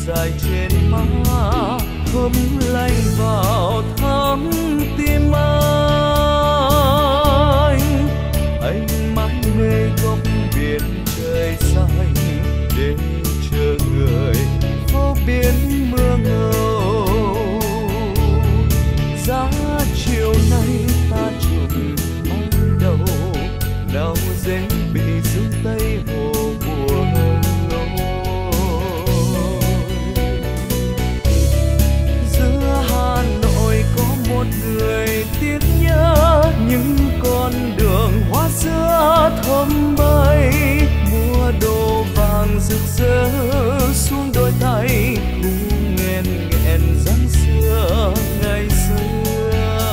dài trên má thấm lạnh vào thắm tim anh mãi mê góc biển trời xanh để chờ người phố biển mưa ngâu. Giá chiều nay ta chụp mong đầu nào dễ bị giữ tay hồ buồn lối. Giữa Hà Nội có một người tiếc nhớ những con đường hoa sữa thơm bay, mua đồ vàng rực rỡ xuống đôi tay cùng nghẹn nghẹn dáng xưa ngày xưa.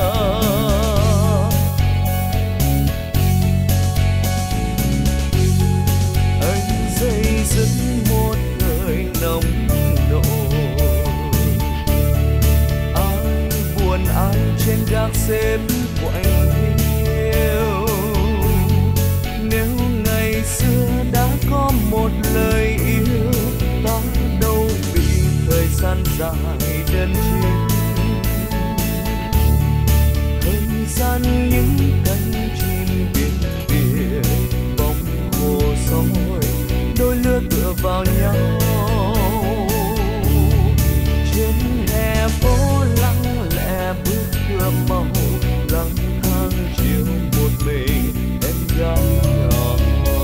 Anh dây dứt một thời nồng nổi, ai buồn ai trên gác xếp quạnh hiu. Nếu ngày xưa đã có một lời yêu, ta đâu bị thời gian dài đơn chiếc. Thời gian những cánh chim biển biệt bóng hồ soi đôi lứa tựa vào nhau. Trên hè phố lặng lẽ bước cửa màu lang thang chiều một mình em gái nhỏ.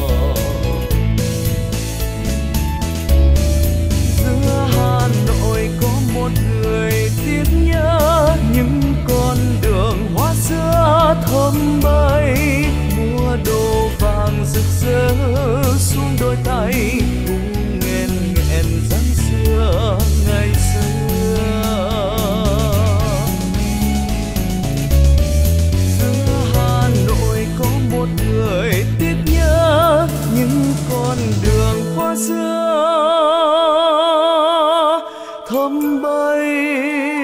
Giữa Hà Nội có một người tiếc nhớ những con đường hoa sữa thơm bay, mua đồ vàng rực rỡ xuống đôi tay cùng nghẹn nghẹn dáng xưa ngày xưa. Giữa Hà Nội có một người tiếc nhớ những con đường hoa sữa thơm bay.